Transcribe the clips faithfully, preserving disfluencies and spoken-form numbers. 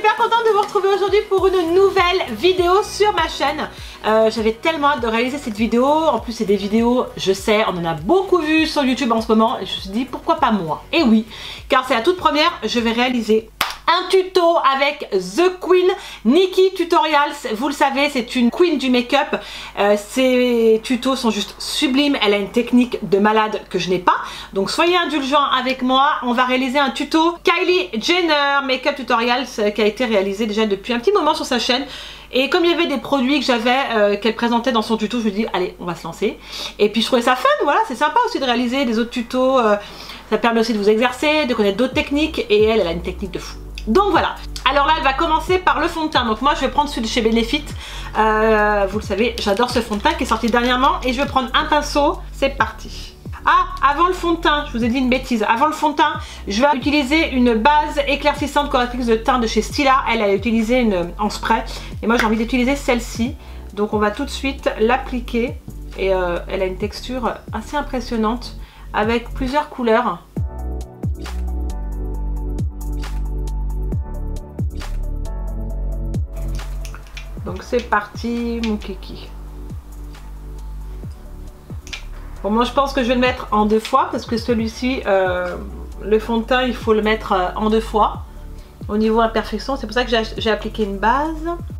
super contente de vous retrouver aujourd'hui pour une nouvelle vidéo sur ma chaîne. Euh, J'avais tellement hâte de réaliser cette vidéo. En plus c'est des vidéos, je sais, on en a beaucoup vu sur YouTube en ce moment. Et je me suis dit pourquoi pas moi. Et oui, car c'est la toute première, je vais réaliser un tuto avec The Queen, Nikki Tutorials. Vous le savez, c'est une queen du make-up. Euh, ses tutos sont juste sublimes. Elle a une technique de malade que je n'ai pas. Donc soyez indulgents avec moi. On va réaliser un tuto Kylie Jenner Make-up Tutorials euh, qui a été réalisé déjà depuis un petit moment sur sa chaîne. Et comme il y avait des produits que j'avais, euh, qu'elle présentait dans son tuto, je me dis allez, on va se lancer. Et puis je trouvais ça fun, voilà, c'est sympa aussi de réaliser des autres tutos. Euh, ça permet aussi de vous exercer, de connaître d'autres techniques. Et elle, elle a une technique de fou. Donc voilà, alors là elle va commencer par le fond de teint. Donc moi je vais prendre celui de chez Benefit, euh, vous le savez, j'adore ce fond de teint qui est sorti dernièrement. Et je vais prendre un pinceau, c'est parti. Ah, avant le fond de teint, je vous ai dit une bêtise, avant le fond de teint, je vais utiliser une base éclaircissante correctrice de teint de chez Stila. Elle a utilisé une en spray et moi j'ai envie d'utiliser celle-ci. Donc on va tout de suite l'appliquer et euh, elle a une texture assez impressionnante avec plusieurs couleurs. Donc c'est parti mon kiki. Bon moi je pense que je vais le mettre en deux fois parce que celui-ci, euh, le fond de teint il faut le mettre euh, en deux fois. Au niveau imperfection, c'est pour ça que j'ai appliqué une base.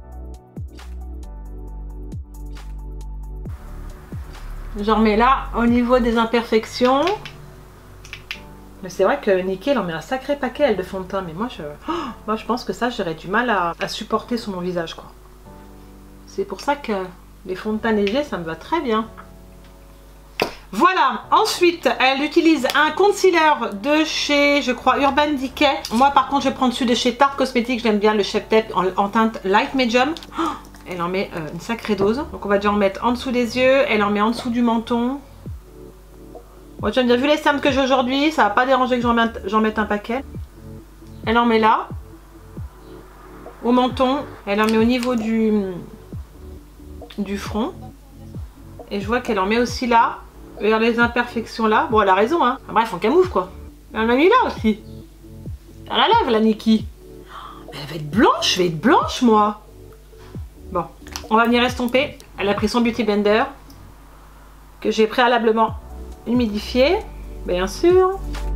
J'en remets là au niveau des imperfections. Mais c'est vrai que Nikki elle en met un sacré paquet elle de fond de teint. Mais moi je, oh, moi, je pense que ça j'aurais du mal à, à supporter sur mon visage quoi. C'est pour ça que les fonds de teint légers, ça me va très bien. Voilà, ensuite, elle utilise un concealer de chez, je crois, Urban Decay. Moi, par contre, je vais prendre celui de chez Tarte Cosmetics. J'aime bien le Shape Tape en, en teinte Light Medium. Oh, elle en met euh, une sacrée dose. Donc, on va déjà en mettre en dessous des yeux. Elle en met en dessous du menton. Bon, tu vas me dire, vu les cernes que j'ai aujourd'hui, ça va pas déranger que j'en mette, j'en mette un paquet. Elle en met là. Au menton. Elle en met au niveau du... du front et je vois qu'elle en met aussi là vers les imperfections là. Bon elle a raison hein, enfin, bref on camoufle quoi. Elle en a mis là aussi. Elle la lève la Nikki. Mais elle va être blanche, je vais être blanche moi. Bon on va venir estomper. Elle a pris son Beauty Blender que j'ai préalablement humidifié bien sûr.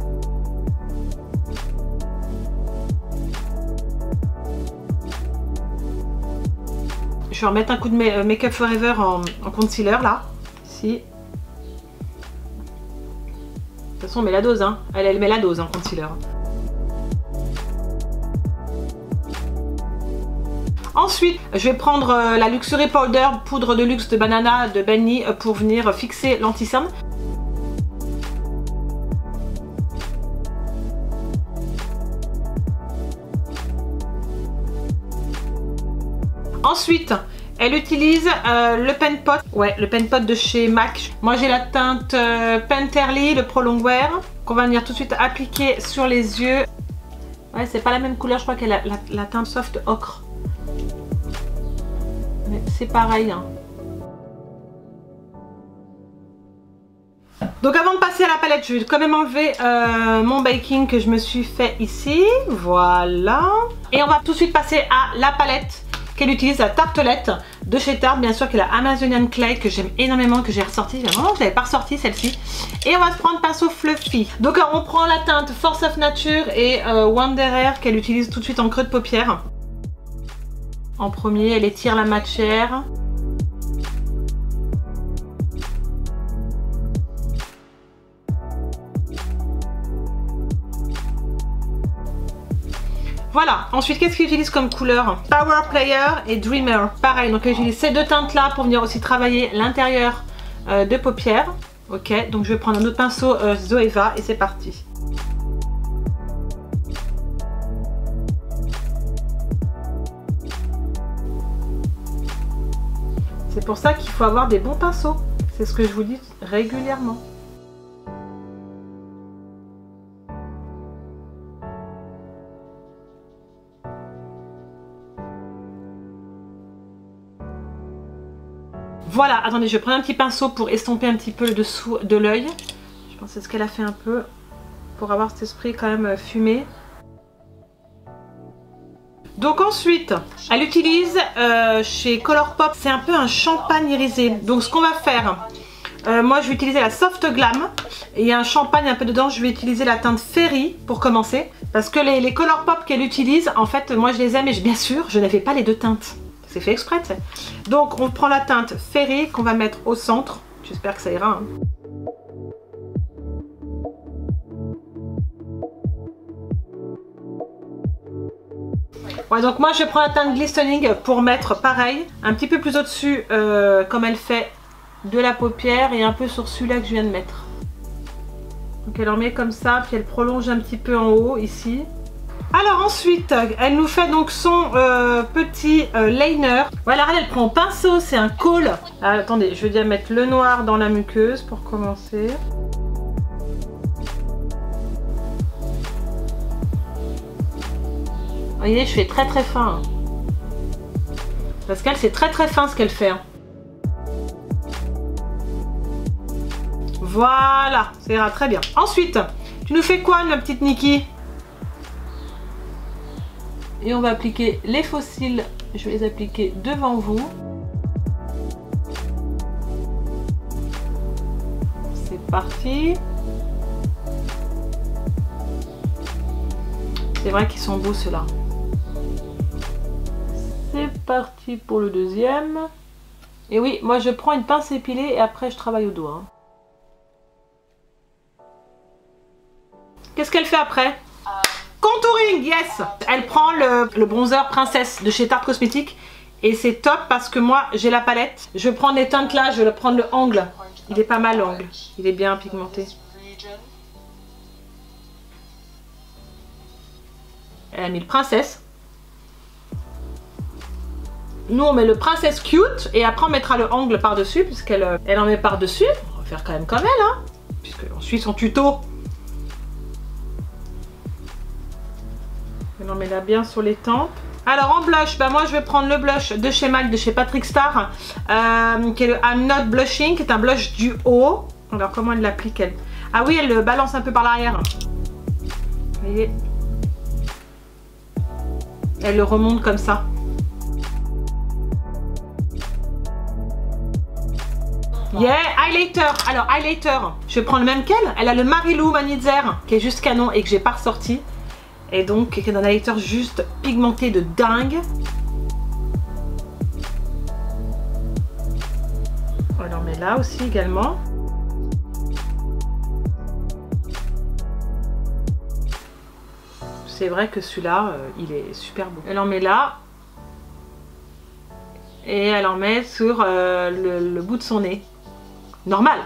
Je vais remettre un coup de Make Up Forever en, en concealer là, ici. De toute façon on met la dose, hein. Elle, elle met la dose en concealer. Ensuite, je vais prendre euh, la Luxury Powder, poudre de luxe de banana de Benny euh, pour venir fixer l'anti-cerne. Ensuite, elle utilise euh, le pen pot, ouais, le pen pot de chez MAC. Moi, j'ai la teinte euh, Penterly, le Pro Longwear, qu'on va venir tout de suite appliquer sur les yeux. Ouais, c'est pas la même couleur, je crois qu'elle a la, la teinte soft ocre. Mais c'est pareil. Hein. Donc avant de passer à la palette, je vais quand même enlever euh, mon baking que je me suis fait ici. Voilà. Et on va tout de suite passer à la palette qu'elle utilise, la tartelette de chez Tarte, bien sûr, qui est la Amazonian Clay, que j'aime énormément, que j'ai ressorti. Vraiment, je l'avais pas ressorti celle-ci. Et on va se prendre pinceau fluffy. Donc on prend la teinte Force of Nature et euh, Wonder Air qu'elle utilise tout de suite en creux de paupière. En premier, elle étire la matière. Voilà, ensuite qu'est-ce qu'il utilise comme couleur? Power Player et Dreamer. Pareil, donc elle utilise ces deux teintes là pour venir aussi travailler l'intérieur euh, de paupières. Ok, donc je vais prendre un autre pinceau euh, Zoeva et c'est parti. C'est pour ça qu'il faut avoir des bons pinceaux. C'est ce que je vous dis régulièrement. Voilà, attendez, je prends un petit pinceau pour estomper un petit peu le dessous de l'œil. Je pense que c'est ce qu'elle a fait un peu pour avoir cet esprit quand même fumé. Donc ensuite, elle utilise euh, chez Colourpop, c'est un peu un champagne irisé. Donc ce qu'on va faire, euh, moi je vais utiliser la Soft Glam. Et il y a un champagne un peu dedans, je vais utiliser la teinte Fairy pour commencer. Parce que les, les Colourpop qu'elle utilise, en fait moi je les aime et je, bien sûr je n'avais pas les deux teintes. C'est fait exprès, tu sais. Donc on prend la teinte Fairy qu'on va mettre au centre. J'espère que ça ira. Hein. Ouais, donc moi je prends la teinte Glistening pour mettre pareil, un petit peu plus au-dessus euh, comme elle fait de la paupière et un peu sur celui-là que je viens de mettre. Donc elle en met comme ça, puis elle prolonge un petit peu en haut ici. Alors ensuite, elle nous fait donc son euh, petit euh, liner. Voilà, elle prend au pinceau, c'est un col. Ah, attendez, je vais déjà mettre le noir dans la muqueuse pour commencer. Vous voyez, je fais très très fin. Parce qu'elle, c'est très très fin ce qu'elle fait. Voilà, ça ira très bien. Ensuite, tu nous fais quoi, ma petite Nikki? Et on va appliquer les faux cils. Je vais les appliquer devant vous. C'est parti. C'est vrai qu'ils sont beaux ceux-là. C'est parti pour le deuxième. Et oui, moi je prends une pince épilée et après je travaille au doigt. Qu'est-ce qu'elle fait après? Contouring, yes. Elle prend le, le bronzer Princesse de chez Tarte Cosmétique. Et c'est top parce que moi j'ai la palette. Je prends des teintes là, je vais prendre le angle. Il est pas mal l'angle. Il est bien pigmenté. Elle a mis le Princesse. Nous on met le Princesse Cute et après on mettra le angle par dessus puisqu'elle elle en met par dessus. On va faire quand même comme elle hein, puisqu'on suit son tuto. Elle en met là bien sur les tempes. Alors en blush, bah moi je vais prendre le blush de chez MAC, de chez Patrick Star, euh, qui est le I'm Not Blushing, qui est un blush du haut. Alors comment elle l'applique elle? Ah oui, elle le balance un peu par l'arrière. Vous voyez? Elle le remonte comme ça. Yeah, highlighter. Alors highlighter, je vais prendre le même qu'elle. Elle a le Marilou Manitzer qui est juste canon et que j'ai pas ressorti. Et donc qui est un highlighter juste pigmenté de dingue. On en met là aussi également. C'est vrai que celui-là, euh, il est super beau. Elle en met là. Et elle en met sur euh, le, le bout de son nez. Normal.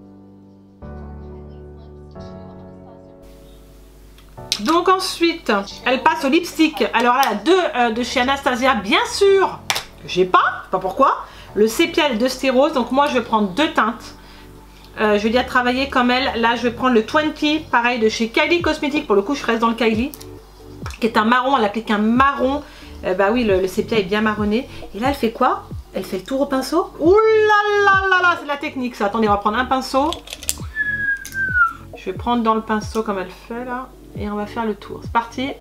Donc ensuite, elle passe au lipstick. Alors là, deux euh, de chez Anastasia, bien sûr. J'ai pas, je sais pas pourquoi. Le sépia et le Dusty Rose. Donc moi, je vais prendre deux teintes. Euh, je vais déjà travailler comme elle. Là, je vais prendre le vingt, pareil, de chez Kylie Cosmetics. Pour le coup, je reste dans le Kylie. Qui est un marron. Elle applique un marron. Euh, bah oui, le, le sépia est bien marronné. Et là, elle fait quoi? Elle fait le tour au pinceau. Ouh là là là là, c'est de la technique ça. Attendez, on va prendre un pinceau. Je vais prendre dans le pinceau comme elle fait là. Et on va faire le tour. C'est parti.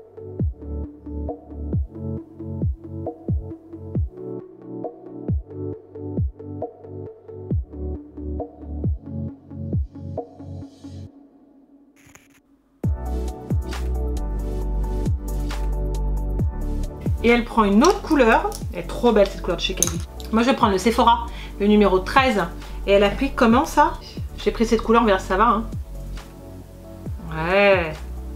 Et elle prend une autre couleur. Elle est trop belle cette couleur de chez Kylie. Moi je vais prendre le Sephora, le numéro treize. Et elle applique comment ça? J'ai pris cette couleur, on verra si ça va. Hein. Ouais.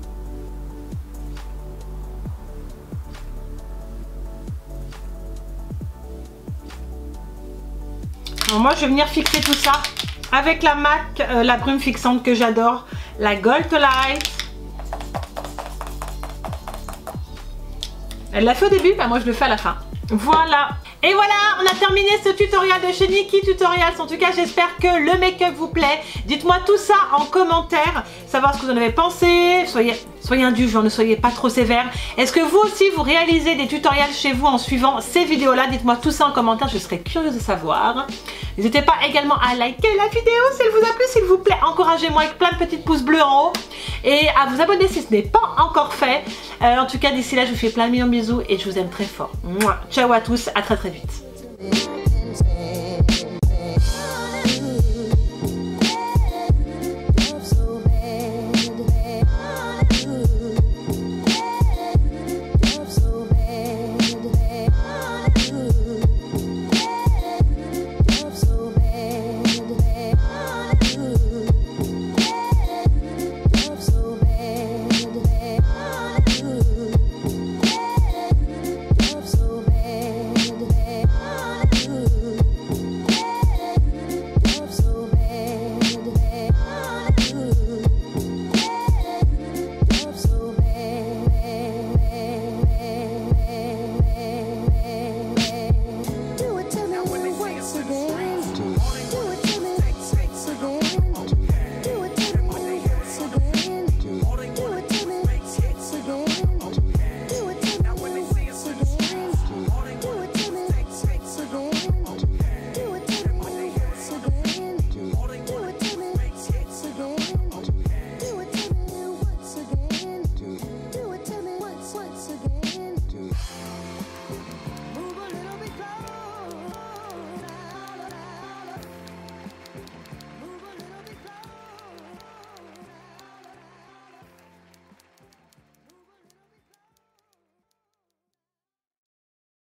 Alors moi je vais venir fixer tout ça avec la MAC, euh, la brume fixante que j'adore. La Gold Light. Elle l'a fait au début, bah moi je le fais à la fin. Voilà. Et voilà, on a terminé ce tutoriel de chez Nikki Tutorials. En tout cas, j'espère que le make-up vous plaît. Dites-moi tout ça en commentaire, savoir ce que vous en avez pensé. Soyez, soyez indulgents, ne soyez pas trop sévères. Est-ce que vous aussi, vous réalisez des tutoriels chez vous en suivant ces vidéos-là? Dites-moi tout ça en commentaire, je serais curieuse de savoir. N'hésitez pas également à liker la vidéo si elle vous a plu, s'il vous plaît. Encouragez-moi avec plein de petits pouces bleus en haut. Et à vous abonner si ce n'est pas encore fait. Euh, en tout cas, d'ici là, je vous fais plein de millions de bisous et je vous aime très fort. Mouah. Ciao à tous, à très très vite.